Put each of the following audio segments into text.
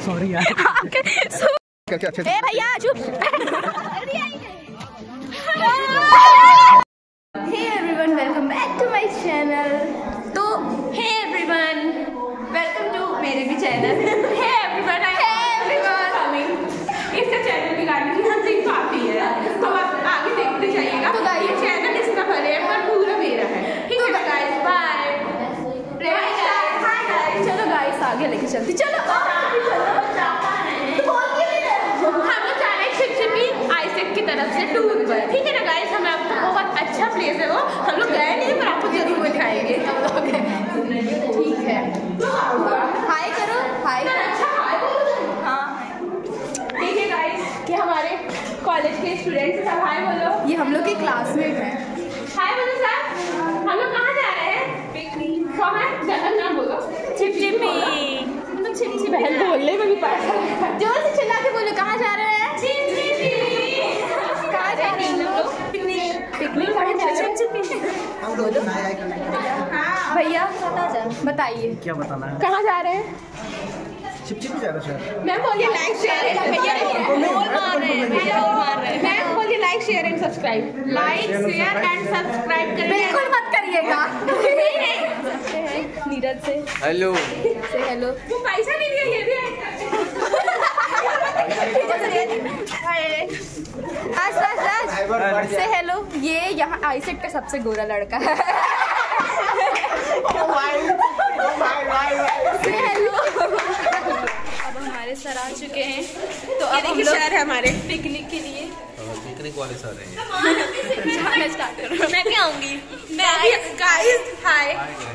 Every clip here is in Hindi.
सॉरी यार। ए भैया चुप। Hey everyone, welcome back to my channel. तो हे एवरीवन, वेलकम टू मेरे भी चैनल। हे एवरीवन, इसका चैनल की गाड़ी काफी है, तो आप आगे देखते जाइएगा। तो ये चैनल इसका भले है पर पूरा मेरा है, ठीक है गाइस। बाय। चलो गाइस आगे लेके चलती। चलो की तरफ से टूर पर, ठीक है ना गाइस। हमें आपको बहुत अच्छा प्लेस है वो, हम लोग गए नहीं पर आपको जरूर दिखाएंगे हम लोग, ठीक है। हाय करो, हाय करो। अच्छा हाय बोलो। हाँ ठीक है गाइस, ये हमारे कॉलेज के स्टूडेंट्स सब हाय बोलो। ये हम लोग के क्लासमेट हैं। हाय बोलो सर। हम लोग कहाँ जा रहे हैं? पिकनिक। कहाँ? जगह नाम बोलो। चिपचिपी। चिपचिपी बहन बोलने में भी पास। जोर से चिल्ला के बोलो, कहाँ जा रहे हैं? भैया बताइए क्या बताना है? कहाँ जा रहे हैं? चिपचिपी जा रहे हैं। मैम बोलिए लाइक शेयर। मैम बोलिए like share and subscribe. Like share and subscribe करिए, बिल्कुल मत करिएगा। नीरज से हेलो, से हेलो। तुम पैसा नहीं दिया, ये भी से हेलो। ये यहाँ आईसेट का सबसे गोरा लड़का है। से हेलो। अब हमारे सर आ चुके हैं, तो अब हम लोग है हमारे पिकनिक के लिए। पिकनिक वाले सर हैं। स्टार्ट करो। मैं भी आऊंगी। Guys hi.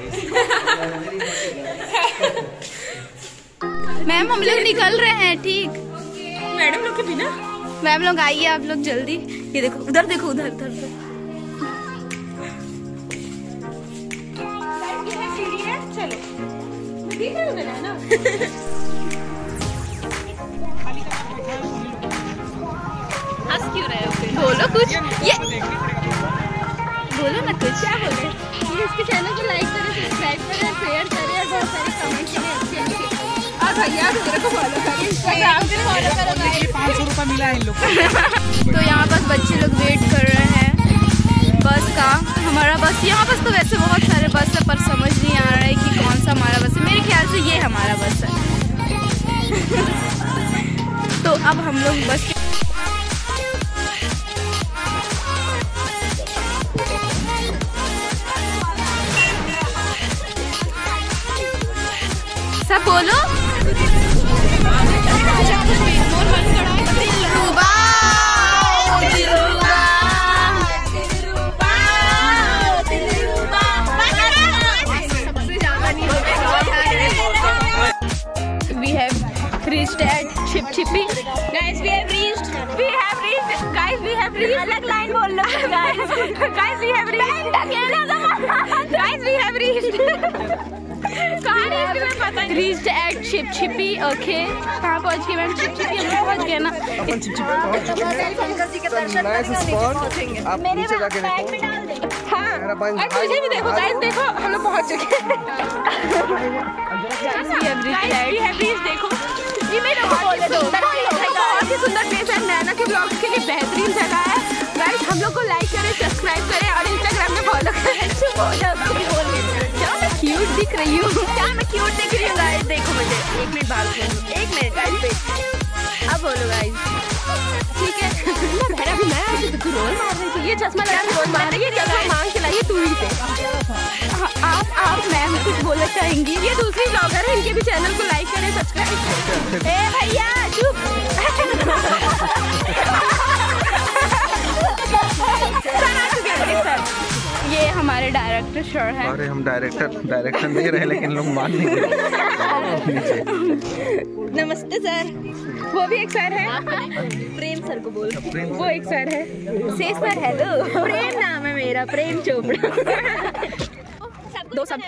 मैम हम लोग निकल रहे हैं, ठीक? मैडम लोग के बिना। मैम लोग आइए आप लोग जल्दी। ये देखो उधर, देखो उधर उधर। चलो है ना। हंस क्यों रहे हो? बोलो कुछ, ये बोलो ना कुछ। क्या बोले? इसके चैनल को लाइक करें, सब्सक्राइब करें, शेयर करें और बहुत सारे कमेंट करें। और भैया मेरे को फॉलो करें, इंस्टाग्राम पे फॉलो करो। 500 रुपये मिला है इन लोग को। तो यहाँ बस बच्चे लोग वेट कर रहे हैं बस का। हमारा बस, यहाँ बस तो वैसे बहुत सारे बस है पर समझ नहीं आ रहा है कि कौन सा हमारा बस है। मेरे ख्याल से ये हमारा बस है। तो अब हम लोग बस सब बोलो। We have reached at Chipchipi. Guys, we have reached. Guys, we have reached. अलग लाइन बोल लो guys. Guys, we have reached. Guys, we have reached. कहाँ reached मैं पता नहीं। Reached at Chipchipi. Okay. कहाँ पहुँच गए मैम? Chipchipi हम लोग पहुँच गए ना। अपन चिपचिपी पहुँच चुके हैं। Nice spot. आप नीचे जाके देखो। हाँ। और तुझे भी देखो गाइस, देखो हम लोग पहुँच चुके हैं। We have reached, देखो ये मेरे को बोले दो। बहुत ही सुंदर प्लेस है, नैना के ब्लॉग के लिए बेहतरीन जगह है। गाइस हम लोग को लाइक करें, सब्सक्राइब करें और इंस्टाग्राम में फॉलो करें। क्या मैं क्यूट दिख रही हूँ? क्या मैं क्यूट दिख रही हूँ गाइस? देखो मुझे 1 मिनट बात करो, 1 मिनट गाइस। अब बोलो गाइस, ठीक है? मैं तो रोल मार रही थी, ये चश्मा लगा के रोल मार रही है। चश्मा मांग के लाइए तू ही से। आप मैम कुछ बोलना चाहेंगी? ये दूसरी ब्लॉगर है, इनके भी चैनल को लाइक करें, सब्सक्राइब करें। ए भैया चुप। सर ये हमारे डायरेक्टर सर हैं। अरे हम डायरेक्शन दे रहे हैं लेकिन लोग मान नहीं रहे। नमस्ते सर। वो भी एक सर है। प्रेम सर को बोल। वो एक सर है। से सर हेलो। प्रेम नाम है मेरा, प्रेम चोपड़ा। दो शब्द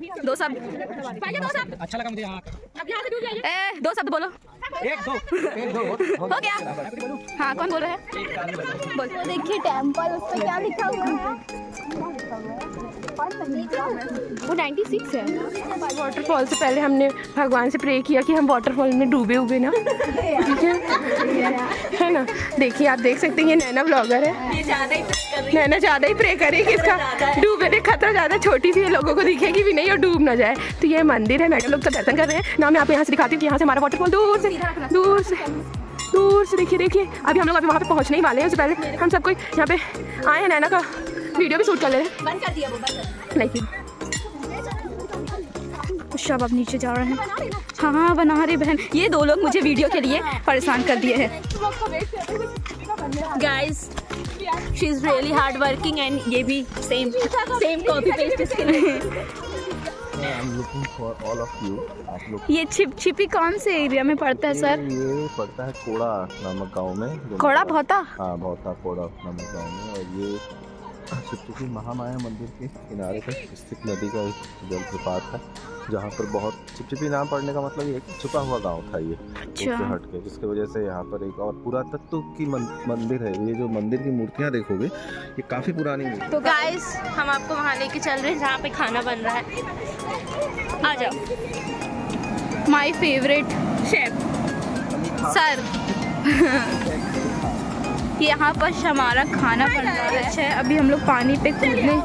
अच्छा लगा मुझे। यहाँ दो शब्द बोलो। 1 2 हो गया। हाँ कौन बोल रहा है? बोल। देखिए टेम्पल, उस पर क्या लिखा हुआ है? वो 96 है। वाटरफॉल से पहले हमने भगवान से प्रे किया कि हम वाटरफॉल में डूबे हुए ना, ठीक है ना। देखिए आप देख सकते हैं ये नैना ब्लॉगर है, नैना ज़्यादा ही प्रे करेगी इसका डूबे ने खतरा ज़्यादा, छोटी सी लोगों को दिखेगी भी नहीं और डूब ना जाए। तो ये मंदिर है, मैंने लोग तो दर्शन कर रहे हैं ना। मैं आपको यहाँ से दिखाती हूँ कि यहाँ से हमारा वाटरफॉल दूर से देखिए। अभी हम लोग अभी वहाँ पे पहुँचने ही वाले हैं। उससे पहले हम सबको यहाँ पे आए हैं, नैना का वीडियो भी शूट कर ले रहे हैं। बंद कर दिया वो, नहीं सब अब नीचे जा रहे हैं। हाँ बना रही बहन, ये 2 लोग मुझे वीडियो के लिए परेशान कर दिए हैं। Guys she is really hard working and ये भी सेम कॉपी पेस्ट इसके लिए। I'm looking for all of you. आप लोग ये छिपी कौन से एरिया में पड़ता है सर? ये पड़ता है कोड़ा नामक गांव में। कोड़ा भौता? हाँ भौता कोड़ा नामक गांव में। और ये चिपचिपी महामाया मंदिर के किनारे पर स्थित नदी का एक जलप्रपात है, जहाँ पर बहुत चिपचिपी नाम पड़ने का मतलब ये छुपा हुआ गांव था ये, उससे हट के, जिसकी वजह से यहाँ पर एक और पुरातत्व की मंदिर है। ये जो मंदिर की मूर्तियाँ देखोगे ये काफ़ी पुरानी है। तो गाइस हम आपको वहाँ लेके चल रहे हैं जहाँ पे खाना बन रहा है। आ जाओ। My favourite chef sir. यहाँ पर हमारा खाना बन रहा है। अच्छा अभी हम लोग पानी पे कूदने।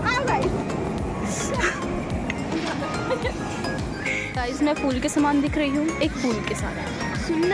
गाइस मैं फूल के सामान दिख रही हूँ, एक फूल के साथ सुनना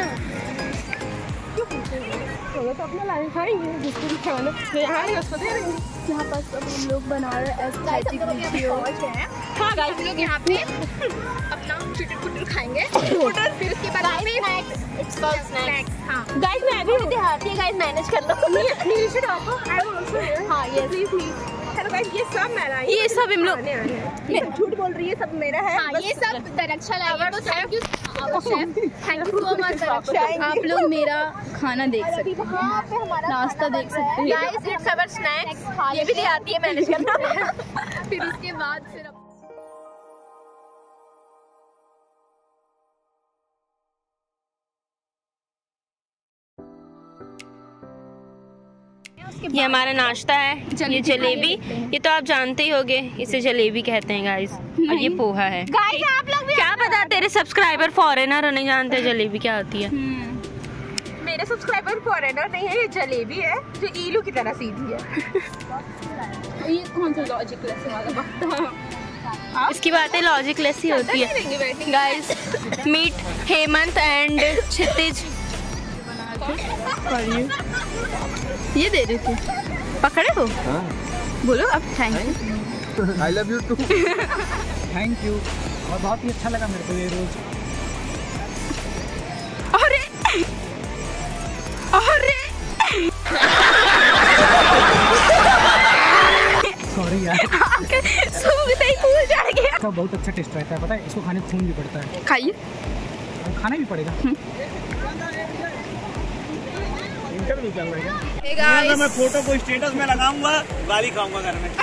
तो अपना लाइन खाएंगे जिसको भी खाना उसको दे देंगे। यहाँ पर सब हम लोग बना रहे हैं एस्थेटिक वीडियो। हाँ गाइस लोग यहाँ पे अपना चुटर खाएंगे, फिर उसके बाद इट्स कॉल्ड स्नैक्स। हाँ गाइस मैं अभी देहाती है, गाइस मैनेज कर लो। हाँ यस हेलो गाइस ये सब मेरा है, ये सब हम लोग झूठ बोल रही है, सब मेरा है। हाँ ये सब दरक्षा लाएगा तो थैंक यू सो मच। आप लोग मेरा खाना देख सकते हैं, नाश्ता देख सकते हैं। गाइस इट्स अवर स्नैक्स, ये भी देहाती है मैनेज करना। फिर उसके बाद फिर ये हमारा नाश्ता है, ये जलेबी, ये तो आप जानते ही होंगे, इसे जलेबी कहते हैं गाइस। और ये पोहा है। गाइस आप लोग भी क्या पता तेरे सब्सक्राइबर फॉरेनर हो, नहीं जानते जलेबी क्या होती है। मेरे सब्सक्राइबर फॉरेनर नहीं है, ये जलेबी है जो ईलू की तरह सीधी है। ये कौन सा लॉजिकलेस वाला? इसकी बातें लॉजिकलेस ही होती है। Guys meet Hemant and Kshitij. ये दे रही थी, पकड़े हो? हाँ। बोलो अब thank you. I love you too। Thank you, और बहुत ही अच्छा लगा मेरे को ये रोज। अरे सॉरी यार, सूंघते ही फूल चढ़ गया। तो बहुत अच्छा टेस्ट रहता है, पता है, इसको खाने में खून भी पड़ता है। खाइए, खाना भी पड़ेगा। इंटरव्यू चल रहा है। मैं फोटो को स्टेटस में लगाऊंगा, गाली खाऊंगा घर में।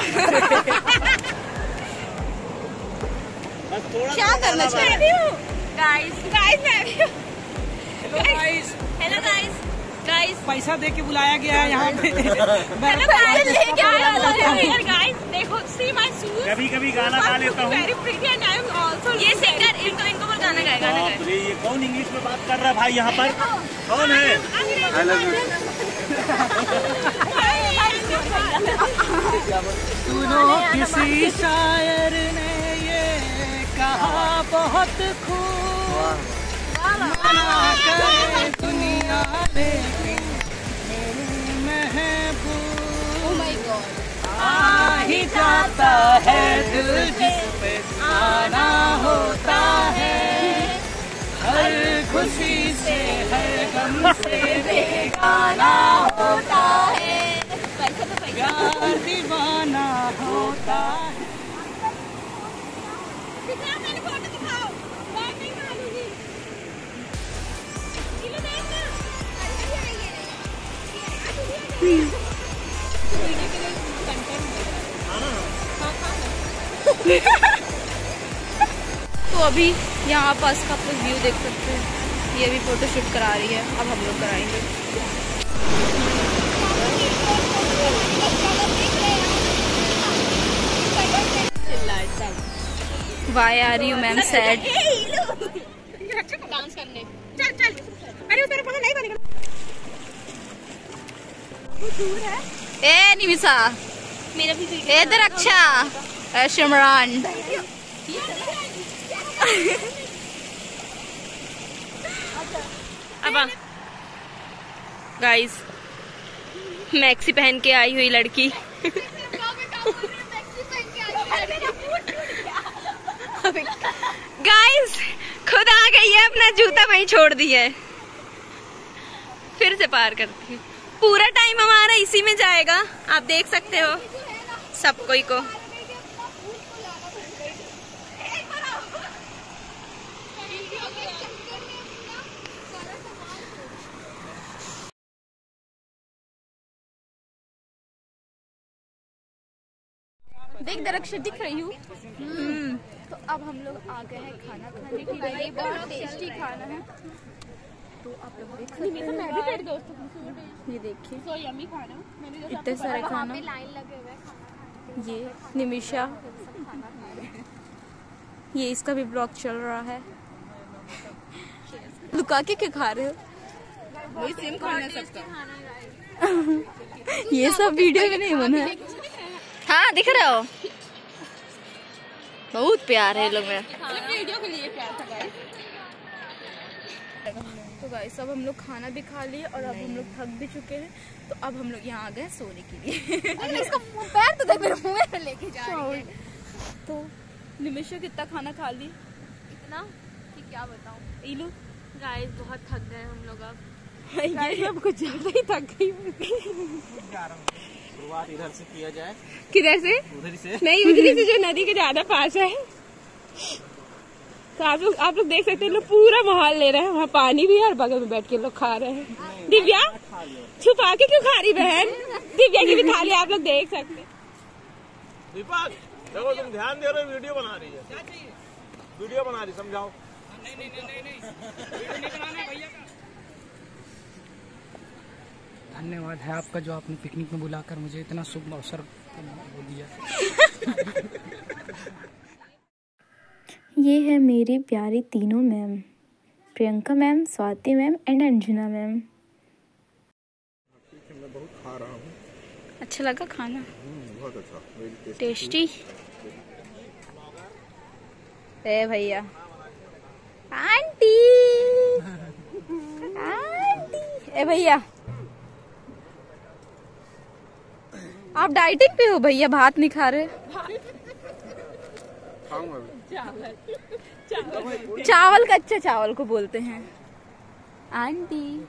क्या करना चाहिए? गाइस मैं भी गाइस हेलो गाइस पैसा दे के बुलाया गया है यहाँ पे। हेलो गाइस लेके आया यार। गाइस देखो सी माय शूज। कभी गाना गा लेता हूँ। Very pretty and I am also ये सिंगर। इनको बोल गाना गाएगा। ये कौन इंग्लिश में बात कर रहा है भाई यहाँ पर? कौन है? I love you। सुनो किसी शायर ने ये कहा बहुत खूब, मना करे दुनिया लेकिन महबूब आ ही जाता है दिल जिस पे आना होता है, हर खुशी से हर गम से बेगाना होता है, प्यार दीवाना होता है। तो अभी यहाँ पास का आप लोग व्यू देख सकते हैं। ये अभी फोटो शूट करा रही है, अब हम लोग कराएंगे। Why are you ma'am sad? Dance करने चल चल। अरे उधर पता नहीं बनेगा। दूर है। ए निमिषा मेरा भी इधर अच्छा शिमरान अब गाइस मैक्सी पहन के आई हुई लड़की गाइस खुद आ गई है, अपना जूता वहीं छोड़ दिया है, फिर से पार करती है। पूरा टाइम हमारा इसी में जाएगा, आप देख सकते हो सब कोई को। देख दरख्त दिख रही हूँ। तो अब हम लोग आ गए हैं खाना खाने के लिए, बहुत टेस्टी खाना है। तो आप लोग देख सकते हैं, ये देखिए इतने सारे खाना। ये निमिषा, ये इसका भी ब्लॉग चल रहा है। लुका के क्या खा रहे हो? सेम खाना सबका। ये सब वीडियो में नहीं बना है। हाँ दिख रहे हो, बहुत प्यार है लोग में। वीडियो के लिए प्यार था गाइस। तो गाइस अब हम लोग खाना भी खा लिए और अब हम लोग थक भी चुके हैं, तो अब हम लोग यहाँ आ गए सोने के लिए। इसका पैर तो देख मेरे मुंह में लेके जा रही है। तो निमिषा कितना खाना खा ली? इतना कि क्या बताऊँ। इलू गाइस बहुत थक गए हम लोग अब। आपको ज्यादा ही थक गई। शुरुआत इधर से किया जाए। किधर से? उधर से नहीं, उधर से जो नदी के ज्यादा पास है। तो आप लोग देख सकते हैं, लोग पूरा माहौल ले रहे हैं। वहाँ पानी भी है और बगल में बैठ के लोग खा रहे हैं। दिव्या छुपा के क्यों खा रही बहन? दिव्या की भी थाली आप लोग देख सकते हैं। दीपक देखो तुम ध्यान दे रहे हो, वीडियो बना रही है। वीडियो बना रही, समझाओ। नहीं धन्यवाद है आपका जो आपने पिकनिक में बुलाकर मुझे इतना शुभ अवसर दिया। ये है मेरी प्यारी तीनों ma'am, Priyanka ma'am, Swati ma'am and Anjana ma'am. मैं बहुत खा रहा हूँ। अच्छा लगा खाना? बहुत अच्छा, टेस्टी। ए भैया, आंटी आंटी, ए भैया आप डाइटिंग पे हो भैया, भात नहीं खा रहे? चावल कच्चे चावल को बोलते हैं आंटी।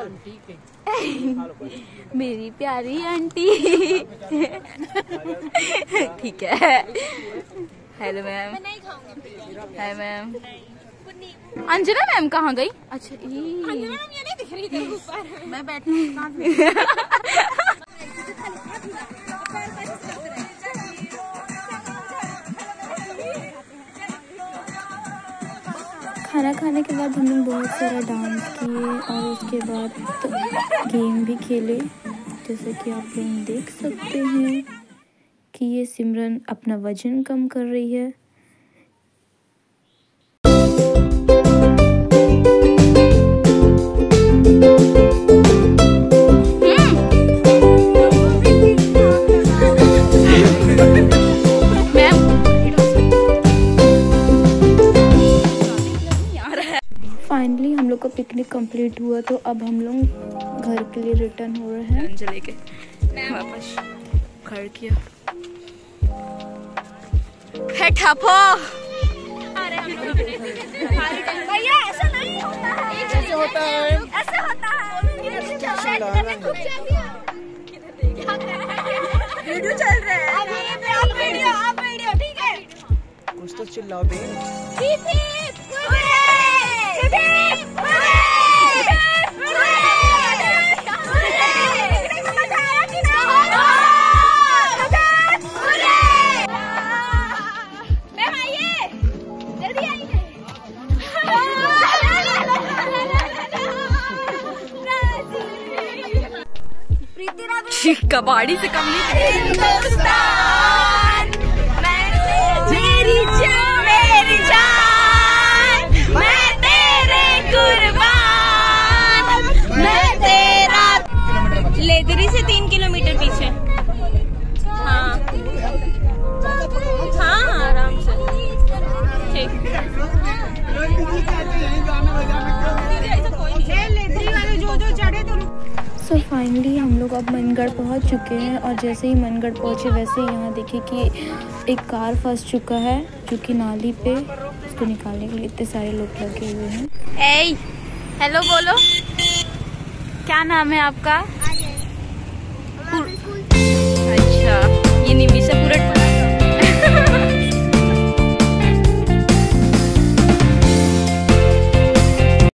मेरी प्यारी आंटी। ठीक है। Hello ma'am. Hi ma'am. Anjana ma'am कहाँ गई? अच्छा अंजना मैम ये नहीं दिख रही थी ऊपर। मैं बैठी खाना खाने के बाद हम लोग बहुत सारा डांस किए और उसके बाद गेम भी खेले। जैसे कि आप लोग देख सकते हैं कि ये सिमरन अपना वजन कम कर रही है। फाइनली हम लोग का पिकनिक कंप्लीट हुआ, तो अब हम लोग घर के लिए रिटर्न हो रहे हैं। अंजलि के वापस घर किया है ठपो। भैया ऐसा नहीं होता है, ऐसे होता है, ऐसे होता है। वीडियो चल रहा है, आप वीडियो ठीक है। कुछ तो चिल्लाओ बे। कबाड़ी से कम नहीं। मेरी जान, मेरी जान, मैं तेरे कुर्बान, मैं तेरा। लेदरी से 3 किलोमीटर पीछे। हाँ हाँ आराम से। ठीक। सो फाइनली हम लोग अब मनगढ़ पहुंच चुके हैं और जैसे ही मनगढ़ पहुंचे वैसे ही यहाँ देखिए कि एक कार फंस चुका है जो कि नाली पे। उसको निकालने के लिए इतने सारे लोग लगे हुए हैं। ए हेलो बोलो, क्या नाम है आपका? अच्छा, ये निमिषा पूरा